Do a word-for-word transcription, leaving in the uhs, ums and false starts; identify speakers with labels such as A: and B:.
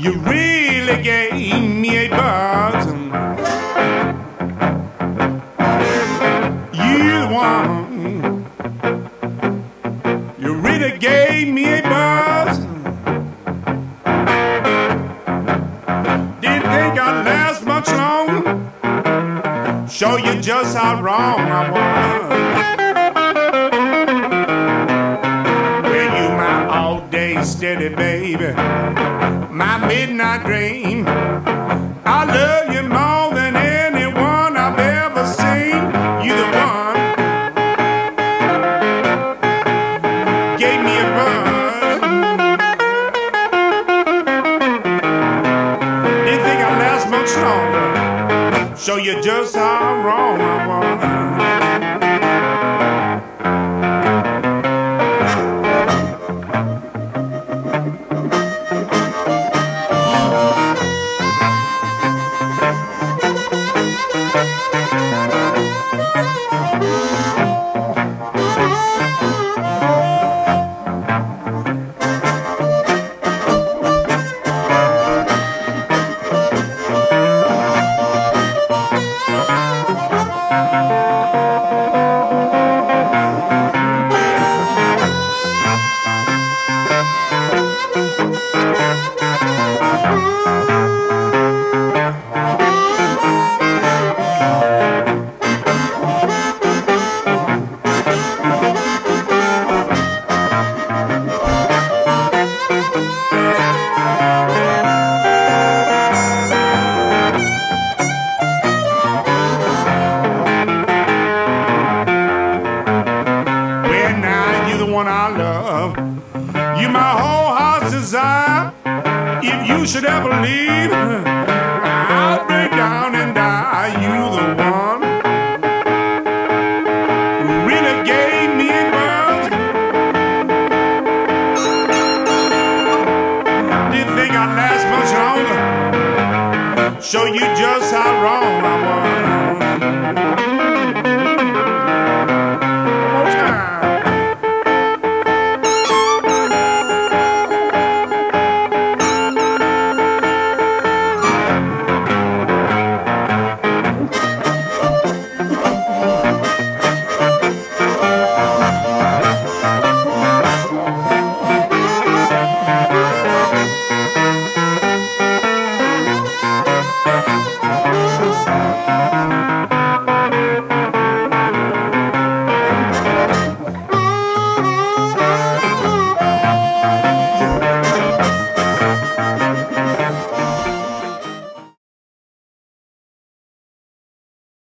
A: You really gave me a buzz. You the one. You really gave me a buzz. Didn't think I'd last much longer. Show you just how wrong I was. Well, you my all-day steady baby, my midnight dream. I love you more than anyone I've ever seen. You the one gave me a buzz. Didn't think I'd last much longer. Show you just how wrong I was. I love you, my whole heart's desire. If you should ever leave, I'll break down and die. You the one who really gave me a buzz. Didn't think I'd last much longer. Show you just how wrong I was.